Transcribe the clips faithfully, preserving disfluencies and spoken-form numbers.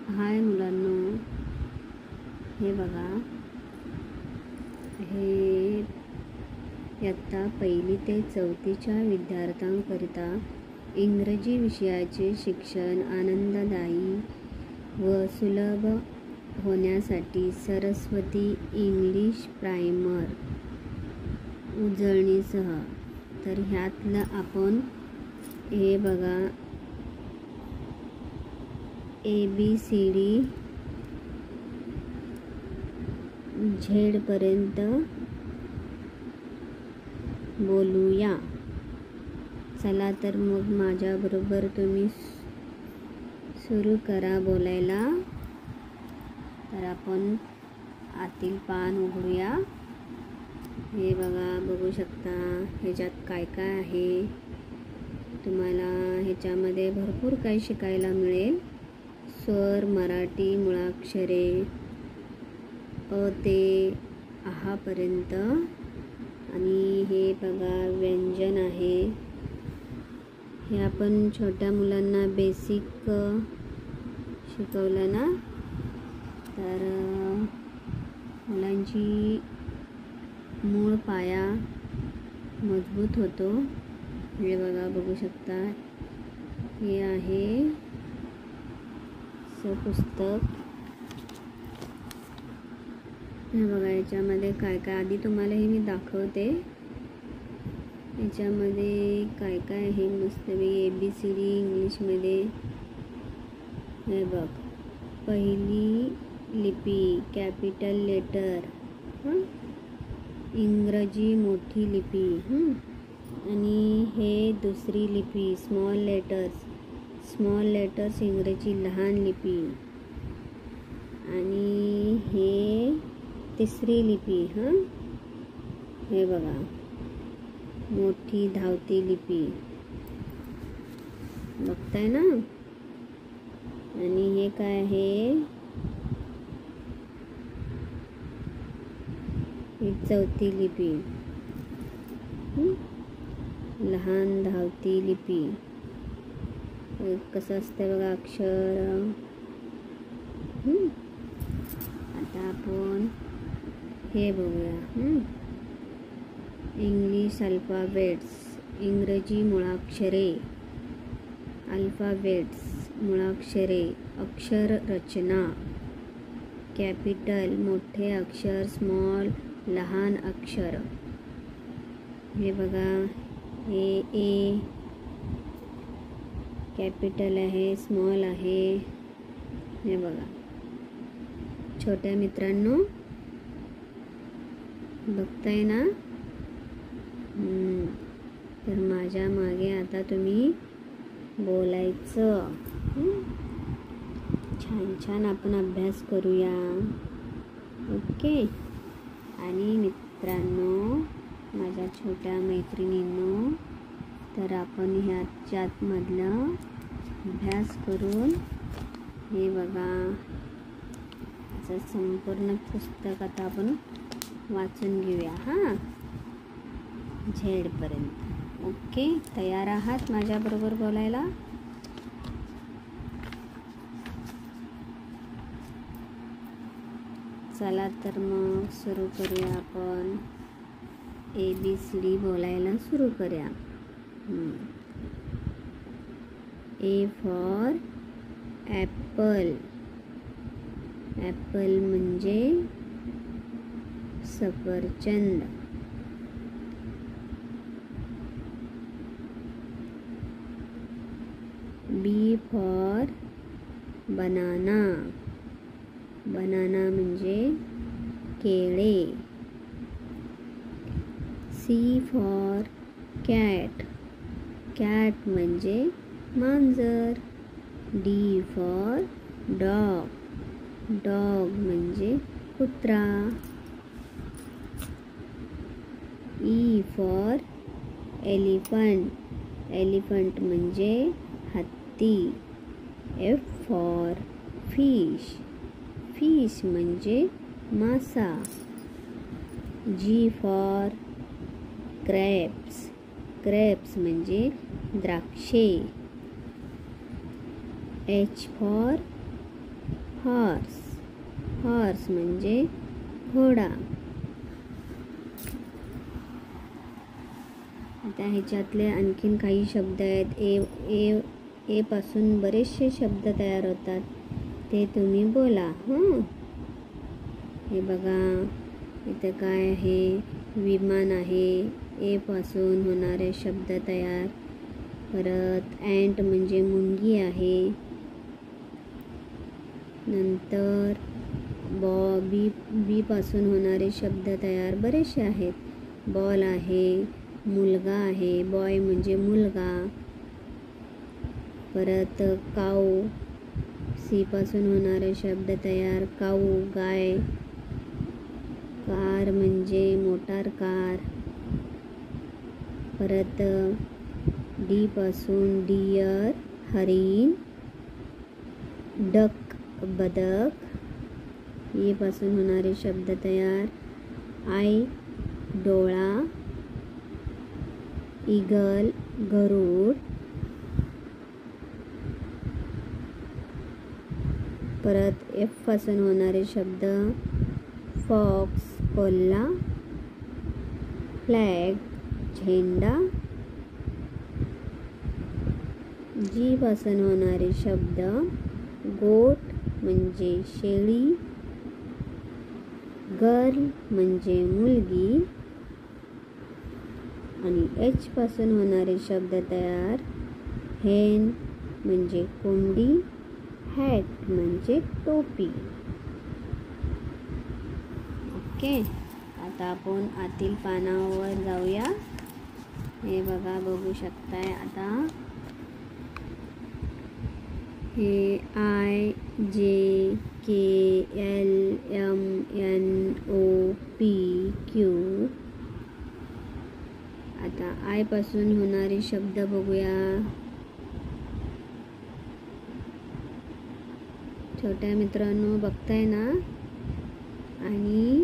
हाय मुलांनो, हे बघा, हे इयत्ता पहिली ते चौथीच्या विद्यार्थ्यांकरिता इंग्रजी विषयाचे शिक्षण आनंददायी व सुलभ होण्यासाठी सरस्वती इंग्लिश प्रायमर उजळणीसह. तर ह्यातलं आपण हे बघा, ए बी सी डी झेडपर्यंत बोलूया. चला तर मग माझ्याबरोबर तुम्ही सुरू करा बोलायला. तर आपण आतील पान उघडूया. हे बघा, बघू शकता ह्याच्यात काय काय आहे. तुम्हाला ह्याच्यामध्ये भरपूर काही शिकायला मिळेल. स्वर, मराठी मुळाक्षरे अ ते आहापर्यंत. आणि हे बघा व्यंजन आहे. हे आपण छोट्या मुलांना बेसिक शिकवलं ना, तर मुलांची मूळ पाया मजबूत होतो. हे बघा, बघू शकता, हे आहे असं पुस्तक. हे बघा, याच्यामध्ये काय काय, आधी तुम्हाला हे मी दाखवते. याच्यामध्ये काय काय आहे मस्तपैकी ए बी सी डी इंग्लिशमध्ये. हे बघ, पहिली लिपी कॅपिटल लेटर, हं, इंग्रजी मोठी लिपी, हं, आणि हे दुसरी लिपी स्मॉल लेटर्स स्मॉल लेटर्स इंग्रजी लहान लिपी. आणि हे तिसरी लिपी, हं, हे बघा मोठी धावती लिपी, बघताय ना. आणि हे काय आहे, ही चौथी लिपी, हं, लहान धावती लिपी. कसं असतं बघा अक्षर. हं, आता आपण हे बघूया. हं, इंग्लिश अल्फाबेट्स, इंग्रजी मुळाक्षरे, अल्फाबेट्स मुळाक्षरे, अक्षर रचना, कॅपिटल मोठे अक्षर, स्मॉल लहान अक्षर. हे बघा, हे ए कॅपिटल आहे, स्मॉल आहे. हे बघा छोट्या मित्रांनो, बघताय ना. तर माझ्या मागे आता तुम्ही बोलायचं. छान छान आपण अभ्यास करूया. ओके. आणि मित्रांनो, माझ्या छोट्या मैत्रिणींनो, तर आपण ह्याच्यात मधलं अभ्यास करून हे बघा, असं संपूर्ण पुस्तक आता आपण वाचून घेऊया. हां, झेडपर्यंत. ओके, तयार आहात माझ्याबरोबर बोलायला? चला तर मग सुरू करूया. आपण ए बी सी डी बोलायला सुरू करूया. A for Apple. ॲपल म्हणजे सफरचंद. बी फॉर बनाना. बनाना म्हणजे केळे. C for cat. कॅट म्हणजे मांजर. D for dog. डॉग म्हणजे कुत्रा. E for elephant. एलिफंट म्हणजे हत्ती. F for fish. फिश म्हणजे मासा. जी फॉर ग्रेप्स. ग्रेप्स म्हणजे द्राक्षे. H for horse. हॉर्स म्हणजे घोडा. आता ह्याच्यातले आणखीन काही शब्द आहेत. ए ए ए पासून बरेचसे शब्द तयार होतात, ते तुम्ही बोला. हं हे बघा, इथं काय आहे, विमान आहे. ए पासून होणारे शब्द तयार. परत अँट म्हणजे मुंगी आहे. नंतर बॉ बी बी पासून होणारे शब्द तयार बरेचसे आहेत. बॉल आहे, मुलगा आहे. बॉय म्हणजे मुलगा. परत काऊ, सी पासून होणारे शब्द तयार. काऊ गाय. कार म्हणजे मोटार कार. परत डी पासून डियर हरिण. डक बदक. ए पासून होणारे शब्द तयार. आय डोळा. ईगल गरुड. परत एफ पासून होणारे शब्द. फॉक्स कोल्हा. फ्लॅग झेंडा. जी पासून होणारे शब्द. गोट म्हणजे शेळी. गर्ल म्हणजे मुलगी. आणि एच पासून होणारे शब्द तयार. हेन म्हणजे कोंबडी. हॅट म्हणजे टोपी. ओके, आता आपण आतील पानावर जाऊया. हे बघा, बघू शकताय आता. हे I J K L M N O P Q. आता आय पासून होणारे शब्द बघूया. छोट्या मित्रांनो, बघताय ना? आणि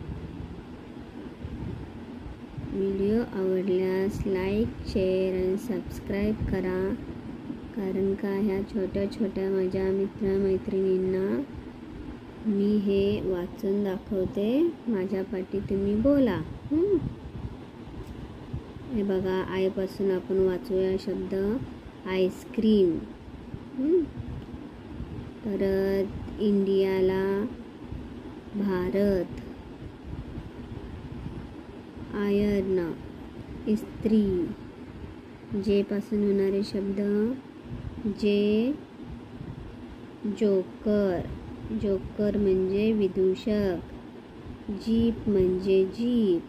व्हिडिओ आवडल्यास लाईक, शेअर आणि सबस्क्राईब करा. कारण का ह्या छोट्या छोट्या माझ्या मित्रमैत्रिणींना मी हे वाचून दाखवते. माझ्या पाठी तुम्ही बोला. हे बघा, आईपासून आपण वाचूया शब्द. आईस्क्रीम. परत इंडियाला भारत. आयर्न इस्त्री. जे पासून होणारे शब्द. जे जोकर. जोकर म्हणजे विदूषक. जीप म्हणजे जीप.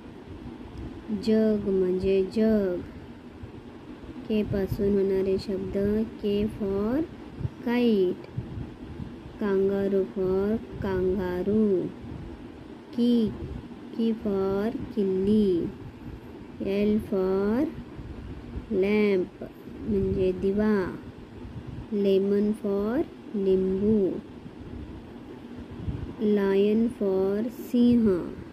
जग म्हणजे जग. के पासून होणारे शब्द. K for kite. Kangaroo for kangaroo. Key key for किल्ली. एल फॉर लॅम्प म्हणजे दिवा. लेमन फॉर लिंबू. लायन फॉर सिंह.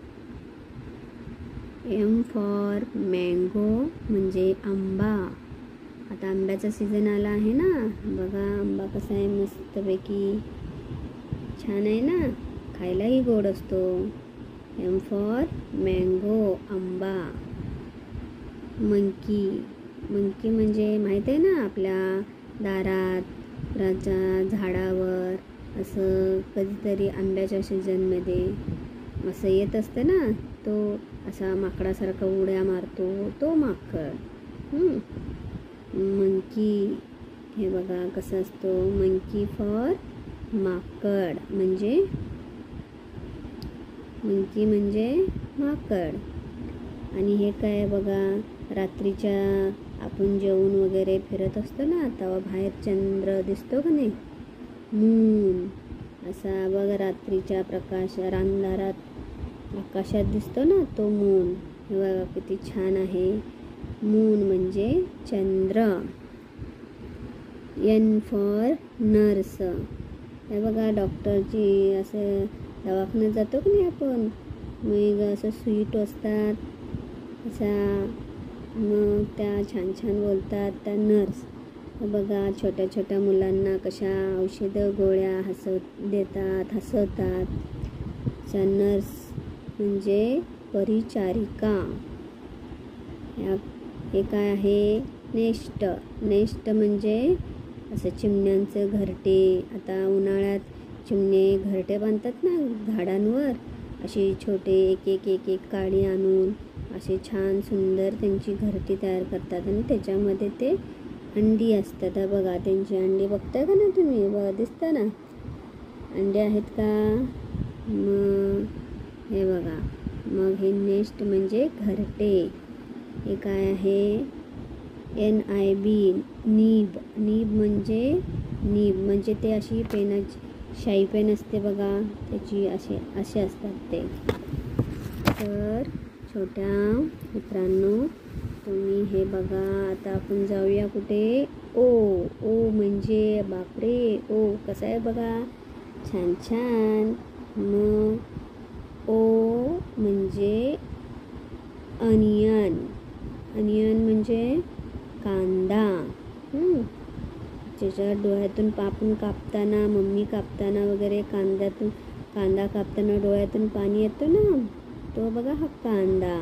एम फॉर मँगो म्हणजे आंबा. आता आंब्याचा सीझन आला आहे ना. बघा आंबा कसा आहे, मस्तपैकी छान आहे ना, खायलाही गोड असतो. एम फॉर मँगो आंबा. मंकी. मंकी म्हणजे माहीत आहे ना, आपल्या दारात राजा झाडावर असं कधीतरी आंब्याच्या सीझनमध्ये असं येत असतं ना, तो असा माकडासारखा उड्या मारतो, तो माकड. मंकी हे बघा कसं असतो. मंकी फॉर माकड म्हणजे मंकी म्हणजे माकड. आणि हे काय बघा, रात्रीच्या आपण जेवून वगैरे फिरत असतो ना, तेव्हा बाहेर चंद्र दिसतो का नाही, मून असा बघा, रात्रीच्या प्रकाश अंधारात आकाशात दिसतो ना, तो मून. हे बघा किती छान आहे. मून म्हणजे चंद्र. N for nurse. हे बघा, डॉक्टरची असं दवाखान्यात जातो की नाही आपण, मग असं सुई टोचतात असा, मग त्या छान छान बोलतात त्या नर्स. बघा छोट्या छोट्या मुलांना कशा औषधं गोळ्या हसव देतात हसवतात. नर्स म्हणजे परिचारिका. हे काय आहे? नेस्ट. नेस्ट म्हणजे असं चिमण्यांचं घरटे. आता उन्हाळ्यात चिमणे घरटे बांधतात ना झाडांवर, अशी छोटे एक एक एक एक काडी आणून असे छान सुंदर त्यांची घरटी तयार करतात आणि त्याच्यामध्ये ते अंडी असतात. बघा त्यांची अंडी बघताय का ना तुम्ही? बघा दिसतं ना अंडे आहेत का? मग हे बघा, मग हे नेस्ट म्हणजे घरटे. हे काय आहे? N I B nib. Nib म्हणजे नीब म्हणजे ते अशी पेनाची शाई पेन असते बघा, त्याची असे असे असतात ते. तर छोट्या मित्रांनो तुम्ही हे बघा. आता आपण जाऊया कुठे? ओ. ओ म्हणजे बापरे, ओ कसं आहे बघा, छान छान. मग ओ म्हणजे अनियन. अनियन म्हणजे कांदा. त्याच्या डोळ्यातून आपण कापताना, मम्मी कापताना वगैरे कांद्यातून कांदा कापताना डोळ्यातून पाणी येतं ना, तो बघा हा कांदा.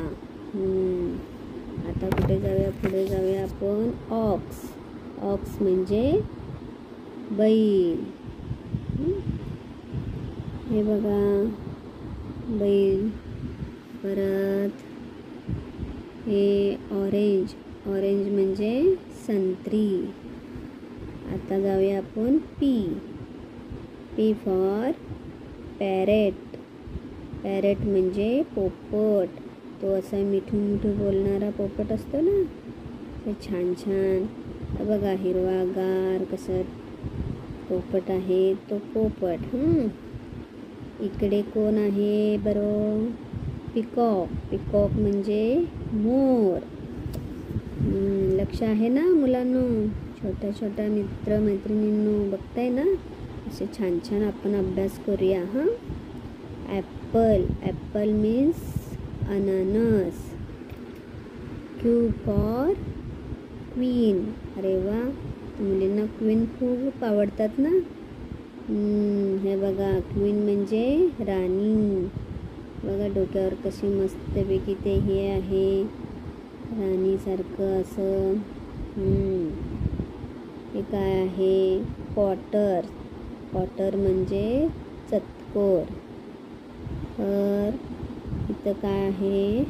आता कुठे जाऊया? पुढे जाऊया आपण. ऑक्स. ऑक्स म्हणजे बैल. हे बघा बैल. परत हे ऑरेंज. ऑरेंज म्हणजे संत्री. आता जाऊया आपण P. P for parrot. Parrot म्हणजे पोपट. तो असा मिठू मिठू बोलणारा पोपट असतो ना, ते छान छान. बघा हिरवागार कसं पोपट आहे तो पोपट. इकडे कोण आहे बरं? पिकॉक. पिकॉक म्हणजे मोर. लक्ष आहे ना मुलांनो? छोट्या छोट्या मित्र मैत्रिणींनो बघताय ना, असे छान छान आपण अभ्यास करूया. हां. ॲपल. ॲपल मीन्स अननस. Q for queen. अरे वा, मुलींना क्वीन खूप आवडतात ना. हे बघा क्वीन म्हणजे राणी. बघा डोक्यावर कशी मस्तपैकी ते हे आहे राणीसारखं असं. हे काय आहे? पॉटर. पॉटर म्हणजे चतकोर. तर इथं काय आहे?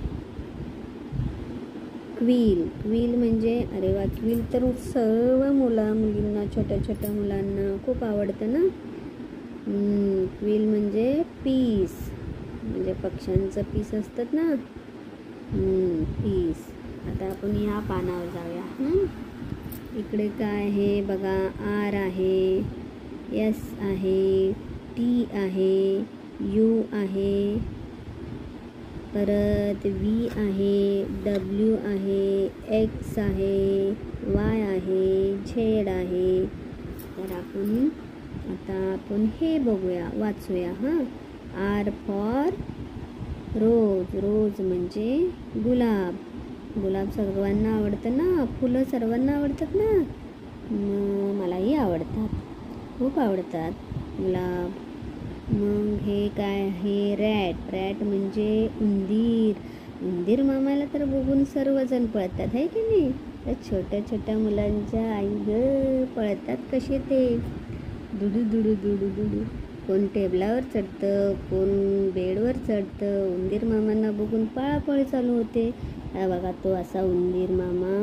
क्वील. क्वील म्हणजे अरे वा, क्वील तर सर्व मुला मुलींना छोट्या छोट्या मुलांना खूप आवडतं ना. क्वील म्हणजे पीस, म्हणजे पक्ष्यांचं पीस असतात ना, पीस. आता आपण या पानावर जाऊया. इकडे काय आहे बघा? आर आहे, एस आहे, टी आहे, यू आहे, परत व्ही आहे, डब्ल्यू आहे, एक्स आहे, वाय आहे, झेड आहे. तर आपण आता आपण हे बघूया, वाचूया. हां. आर फॉर रोज. रोज म्हणजे गुलाब. गुलाब सर्वांना आवडतं ना, फुलं सर्वांना आवडतात ना. मग मलाही आवडतात, खूप आवडतात गुलाब. मग हे काय आहे? रॅट. रॅट म्हणजे उंदीर. उंदीर मामाला तर बघून सर्वजण पळतात, आहे की नाही? तर छोट्या छोट्या मुलांच्या आई ग पळतात कसे ते, दुडू दुडू दुडू दुडू. कोण टेबलावर चढतं, कोण बेडवर चढतं. उंदीर मामांना बघून पळापळी चालू होते. हा बघा तो असा उंदीर मामा.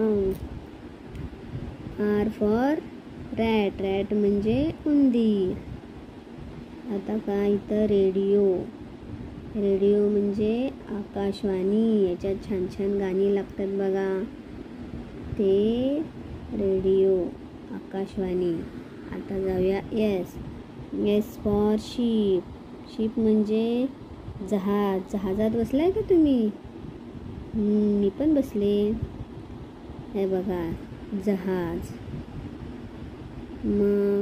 R for rat. रॅट म्हणजे उंदीर. आता काय इथं? रेडिओ. रेडिओ म्हणजे आकाशवाणी. याच्यात छान छान गाणी लागतात बघा, ते रेडिओ, आकाशवाणी. आता जाऊया S. S for ship. Ship म्हणजे जहाज. जहाजात बसलाय का तुम्ही? मी पण बसले. हे बघा जहाज. मग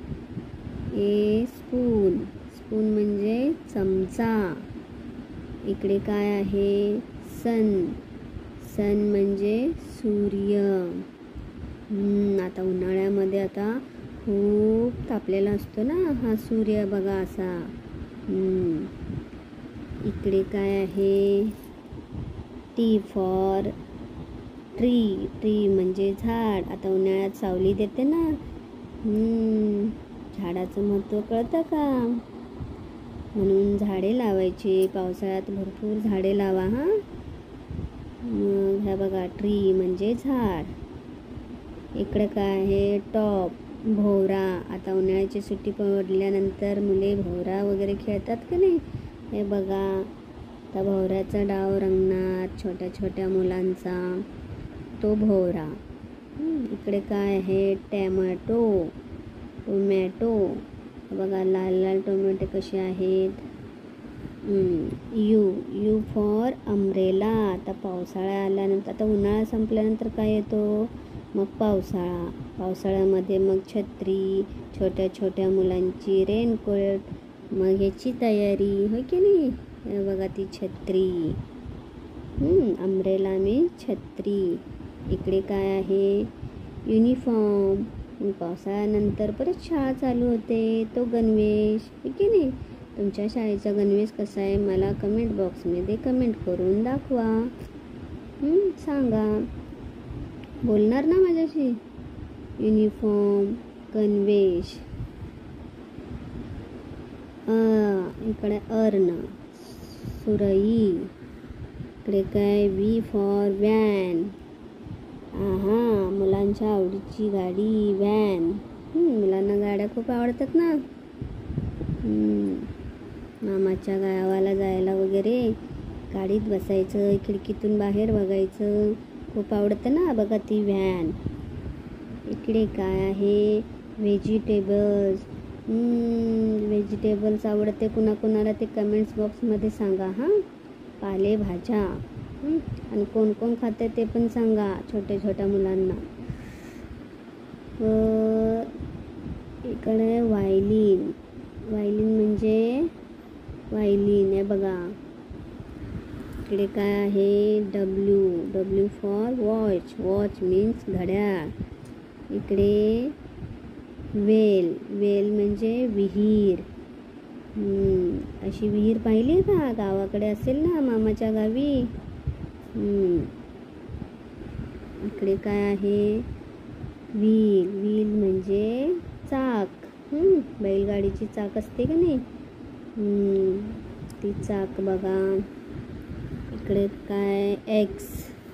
ए स्पून. स्पून म्हणजे चमचा. इकडे काय आहे? सन. सन म्हणजे सूर्य. हम्म, आता उन्हाळ्यामध्ये आता खूप तापलेला असतो ना हा सूर्य बघा असा. हम्म, इकडे काय आहे, टी फॉर ट्री. ट्री म्हणजे झाड. आता उन्हाळ्यात सावली देते ना. हम्म, झाडाचं महत्त्व कळतं का? म्हणून झाडे लावायची. पावसाळ्यात भरपूर झाडे लावा हां. मग ह्या बघा ट्री म्हणजे झाड. इकडे काय आहे, टॉप भोवरा. आता उन्हाळ्याची सुट्टी पडल्यानंतर मुले भोवरा वगैरे खेळतात का नाही. हे बघा आता भोवऱ्याचा डाव रंगणार छोट्या छोट्या मुलांचा, तो भोवरा. इकडे काय आहे, टॅमॅटो टोमॅटो. बघा लाल लाल टोमॅटो कसे आहेत. U U for umbrella. आता पावसाळा आल्यानंतर, आता उन्हाळा संपल्यानंतर काय येतो, मग पावसाळा. पावसाळ्यामध्ये मग छत्री, छोट्या छोट्या मुलांची रेनकोट, मग ह्याची तयारी होय की नाही. हे बघा ती छत्री. अम्ब्रेला मी छत्री. इकडे काय आहे, युनिफॉर्म. पावसाळ्यानंतर परत शाळा चालू होते, तो गणवेश होय की नाही. तुमच्या शाळेचा गणवेश कसा आहे मला कमेंट बॉक्समध्ये कमेंट करून दाखवा. सांगा, बोलणार ना माझ्याशी. युनिफॉर्म, गणवेश. इकडे अर्ण, सुरई. इकडे काय, व्ही फॉर व्हॅन. हा, मुलांच्या आवडीची गाडी व्हॅन. मुलांना गाड्या खूप आवडतात ना. मामाच्या गावाला जायला वगैरे गाडीत बसायचं, खिडकीतून बाहेर बघायचं, खूप आवडतं ना. बघा ती व्हॅन. इकडे काय आहे, व्हेजिटेबल्स. व्हेजिटेबल्स आवडते कुणाकुणाला ते कमेंट्स बॉक्समध्ये सांगा हां. पालेभाज्या. आणि कोण कोण खाते ते पण सांगा छोट्या छोट्या मुलांना. इकडे वायलिन. वायलिन म्हणजे वायलिन आहे बघा. इकडे काय आहे, W W for watch. Watch means घड्याळ. इकडे वेल. वेल म्हणजे विहीर. अशी विहीर पाहिली का, गावाकडे असेल ना मामाच्या गावी. इकडे काय आहे, व्हील. व्हील म्हणजे चाक. बैलगाडीची चाक असते का नाही, ती चाक बघा. इकडे काय, X.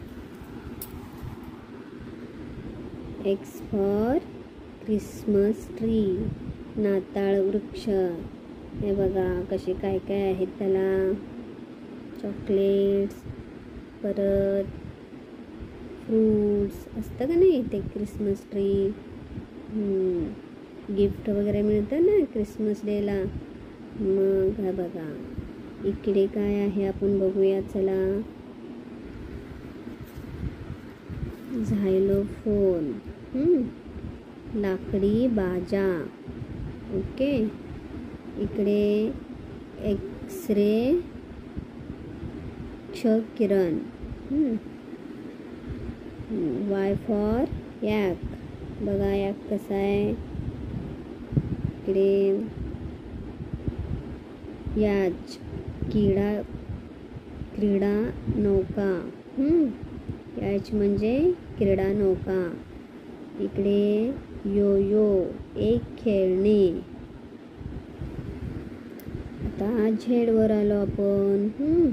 X for Christmas tree. नाताळ वृक्ष. हे बघा कसे काय काय आहेत त्याला. चॉकलेट्स, परत फ्रूट्स असतं का नाही ते क्रिसमस ट्री. गिफ्ट वगैरे मिळतं ना क्रिसमस डेला. मग हा बघा इकडे काय आहे आपण बघूया चला. झायलोफोन. लाकडी बाजा. ओके. इकडे एक्सरे क्ष किरण. वाय फॉर याक. बघा याक कसा आहे. इकडे याच किडा क्रीडा नौका. याच म्हणजे क्रीडा नौका. इकडे यो यो एक खेळणे. आता झेडवर आलो आपण.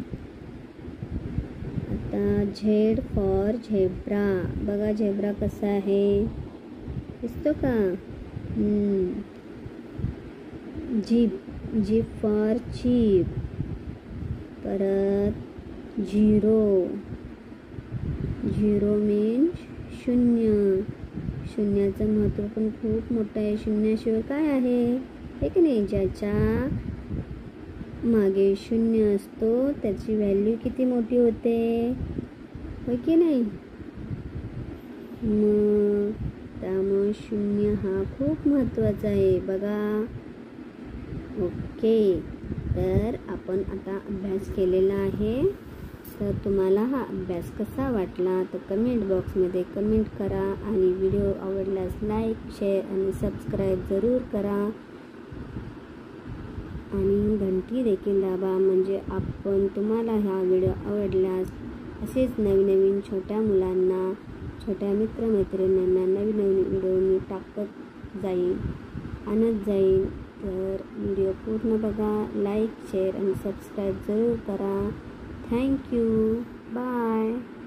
आता झेड फॉर झेब्रा. बघा झेब्रा कसा आहे, दिसतो का. जीप. Jeep for cheap. परत झिरो. झिरो मीन्स शून्य. शून्याचं महत्त्व पण खूप मोठं आहे. शून्याशिवाय काय आहे हे की नाही. ज्याच्या मागे शून्य असतो त्याची व्हॅल्यू किती मोठी होते होय की नाही. मग त्यामुळे शून्य हा खूप महत्त्वाचा आहे बघा. ओके, तर आपण आता अभ्यास केलेला आहे. तर तुम्हाला हा अभ्यास कसा वाटला तर कमेंट बॉक्समध्ये कमेंट करा आणि व्हिडिओ आवडल्यास लाईक शेअर आणि सबस्क्राईब जरूर करा आणि घंटी देखील दाबा, म्हणजे आपण तुम्हाला हा व्हिडिओ आवडल्यास असेच नवीन नवीन छोट्या मुलांना छोट्या मित्रमैत्रिणींना नवीन नवीन व्हिडिओ मी टाकत जाईन आणत जाईन. तर व्हिडिओ पूर्ण बघा, लाईक शेअर आणि सबस्क्राईब जरूर करा. थँक्यू. बाय.